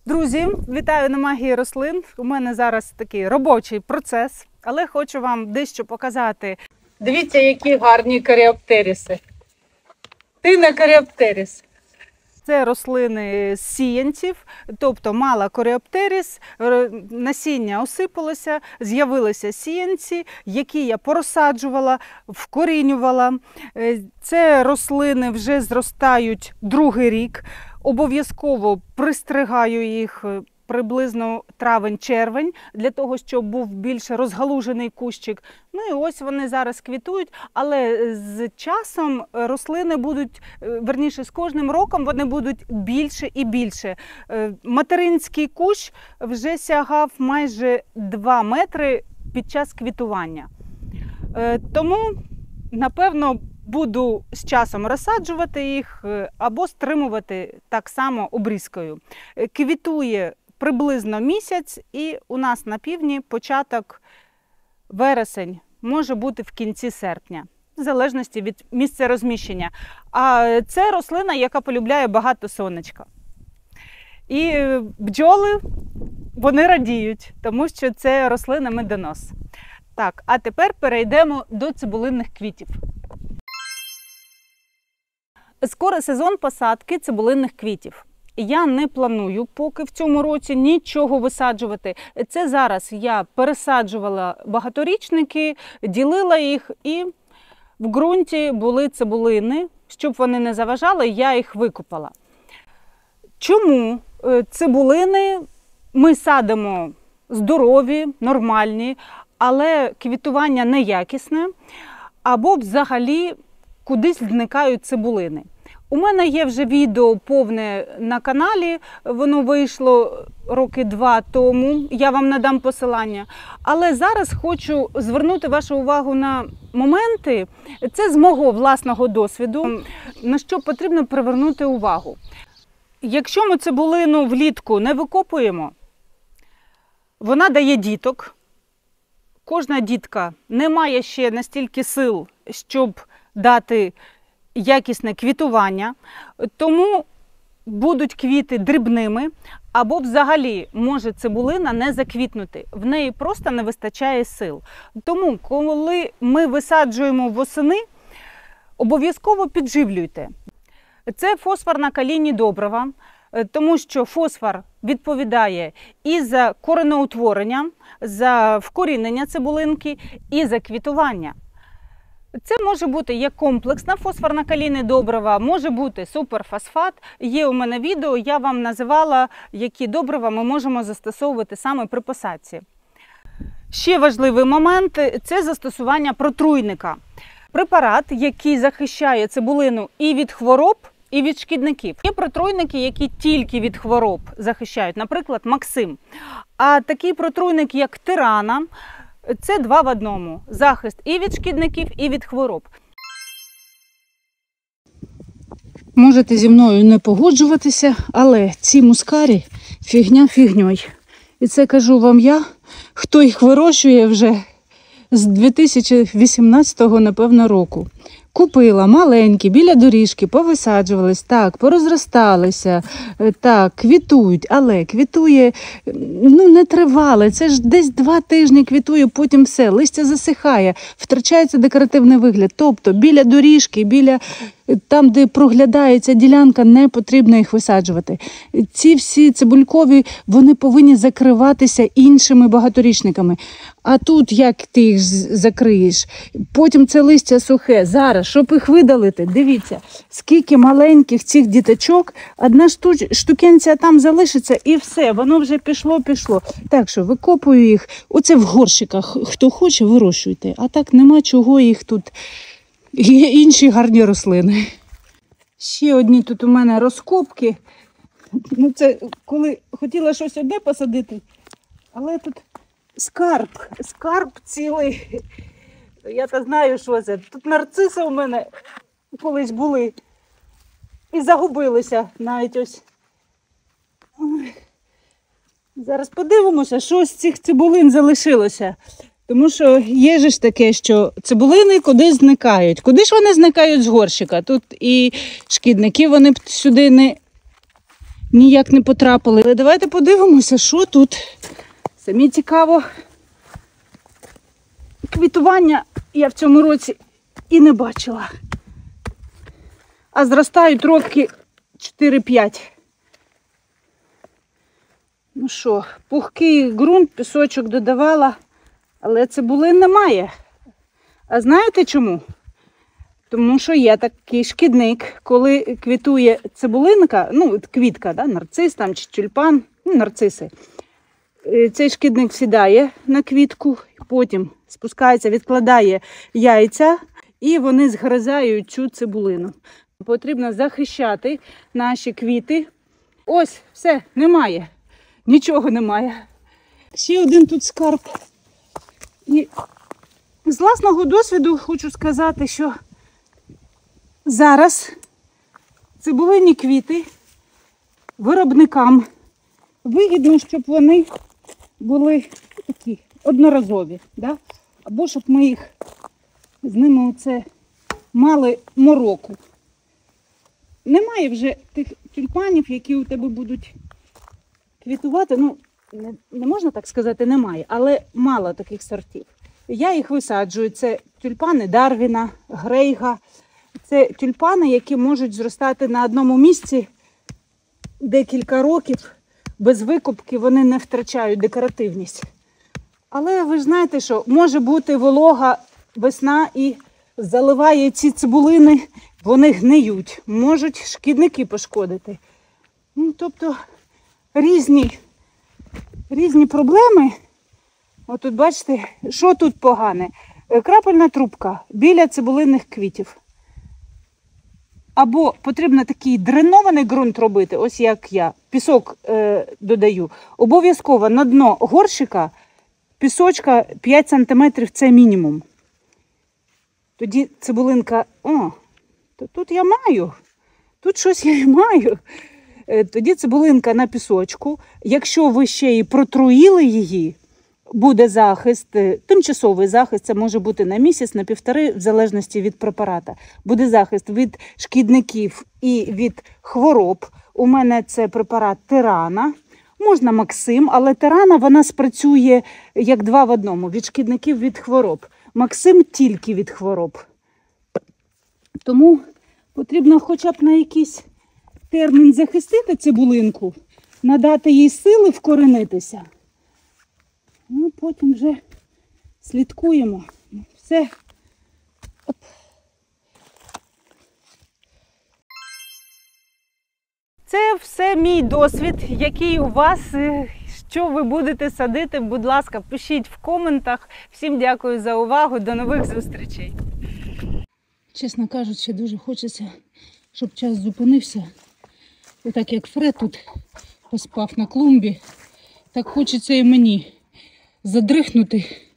Друзі, вітаю на магії рослин. У мене зараз такий робочий процес, але хочу вам дещо показати. Дивіться, які гарні каріоптеріси. Ти не каріоптеріс. Це рослини з сіянців, тобто мала коріоптеріс, насіння осипалося, з'явилися сіянці, які я порозсаджувала, вкорінювала. Це рослини вже зростають другий рік. Обов'язково пристригаю їх приблизно травень-червень, для того, щоб був більш розгалужений кущик. Ну і ось вони зараз квітують, але з часом рослини будуть, верніше, з кожним роком вони будуть більше і більше. Материнський кущ вже сягав майже 2 метри під час квітування. Тому, напевно, буду з часом розсаджувати їх або стримувати так само обрізкою. Квітує приблизно місяць, і у нас на півдні початок вересень, може бути в кінці серпня, в залежності від місця розміщення. А це рослина, яка полюбляє багато сонечка. І бджоли, вони радіють, тому що це рослина медонос. Так, а тепер перейдемо до цибулинних квітів. Скоро сезон посадки цибулинних квітів. Я не планую поки в цьому році нічого висаджувати. Це зараз я пересаджувала багаторічники, ділила їх, і в ґрунті були цибулини. Щоб вони не заважали, я їх викопала. Чому цибулини ми садимо здорові, нормальні, але квітування неякісне, або взагалі кудись зникають цибулини? У мене є вже відео повне на каналі, воно вийшло роки 2 тому, я вам надам посилання. Але зараз хочу звернути вашу увагу на моменти, це з мого власного досвіду, на що потрібно привернути увагу. Якщо ми цибулину влітку не викопуємо, вона дає діток. Кожна дітка не має ще настільки сил, щоб дати якісне квітування, тому будуть квіти дрібними, або взагалі може цибулина не заквітнути. В неї просто не вистачає сил. Тому, коли ми висаджуємо восени, обов'язково підживлюйте. Це фосфорно-калійні добрива, тому що фосфор відповідає і за кореноутворення, за вкорінення цибулинки, і за квітування. Це може бути як комплексна фосфорно-калійне добрива, може бути суперфосфат. Є у мене відео, я вам називала, які добрива ми можемо застосовувати саме при посадці. Ще важливий момент – це застосування протруйника. Препарат, який захищає цибулину і від хвороб, і від шкідників. Є протруйники, які тільки від хвороб захищають, наприклад, Максим. А такий протруйник, як Тирана, це 2 в 1. Захист і від шкідників, і від хвороб. Можете зі мною не погоджуватися, але ці мускарі фігня фігньою. І це кажу вам я, хто їх вирощує вже з 2018-го, напевно, року. Купила маленькі, біля доріжки, повисаджувались, так, порозросталися, так, квітують, але квітує, не тривало, це ж десь 2 тижні квітує, потім все, листя засихає, втрачається декоративний вигляд, тобто біля доріжки, біля там, де проглядається ділянка, не потрібно їх висаджувати. Ці всі цибулькові, вони повинні закриватися іншими багаторічниками. А тут як ти їх закриєш? Потім це листя сухе. Зараз, щоб їх видалити, дивіться, скільки маленьких цих діточок, одна штукенція там залишиться і все, воно вже пішло. Так що викопую їх, оце в горщиках, хто хоче, вирощуйте. А так нема чого їх тут. Є інші гарні рослини. Ще одні тут у мене розкопки. Це коли хотіла щось одне посадити, але тут скарб цілий. Я то знаю, що це. Тут нарциси у мене колись були і загубилися навіть ось. Зараз подивимося, що з цих цибулин залишилося. Тому що є ж таке, що цибулини кудись зникають. Куди ж вони зникають з горщика? Тут і шкідники вони сюди ніяк не потрапили. Але давайте подивимося, що тут. Самі цікаво. Квітування я в цьому році і не бачила. А зростають роки 4-5. Ну що, пухкий ґрунт, пісочок додавала, але цибулин немає. А знаєте чому? Тому що є такий шкідник, коли квітує цибулинка, ну, квітка, да, нарцис там, чи тюльпан, ну, нарциси. Цей шкідник сідає на квітку, потім спускається, відкладає яйця, і вони згризають цю цибулину. Потрібно захищати наші квіти. Ось, все, немає. Нічого немає. Ще один тут скарб. І з власного досвіду хочу сказати, що зараз цибулинні квіти виробникам вигідно, щоб вони були такі одноразові, да? Або щоб ми їх з ними оце мали мороку. Немає вже тих тюльпанів, які у тебе будуть квітувати. Ну, не можна так сказати, немає, але мало таких сортів. Я їх висаджую. Це тюльпани Дарвіна, Грейга. Це тюльпани, які можуть зростати на одному місці декілька років. Без викупки вони не втрачають декоративність. Але ви ж знаєте, що може бути волога весна і заливає ці цибулини, вони гниють, можуть шкідники пошкодити. Ну, тобто різні проблеми. Отут бачите, що тут погане. Крапельна трубка біля цибулинних квітів. Або потрібно такий дренований ґрунт робити, ось як я, пісок додаю. Обов'язково на дно горщика пісочка 5 см це мінімум. Тоді цибулинка, то тут я маю, тут щось я і маю. Тоді цибулинка на пісочку. Якщо ви ще і протруїли її, буде захист, тимчасовий захист, це може бути на місяць, на півтори, в залежності від препарата. Буде захист від шкідників і від хвороб. У мене це препарат Тирана, можна Максим, але Тирана, вона спрацює як 2 в 1, від шкідників, від хвороб. Максим тільки від хвороб. Тому потрібно хоча б на якийсь термін захистити цибулинку, надати їй сили вкоренитися. Ну, потім вже слідкуємо. Все. Оп. Це все мій досвід, який у вас, що ви будете садити, будь ласка, пишіть в коментах. Всім дякую за увагу, до нових зустрічей. Чесно кажучи, дуже хочеться, щоб час зупинився. Отак як Фред тут поспав на клумбі, так хочеться і мені задрихнути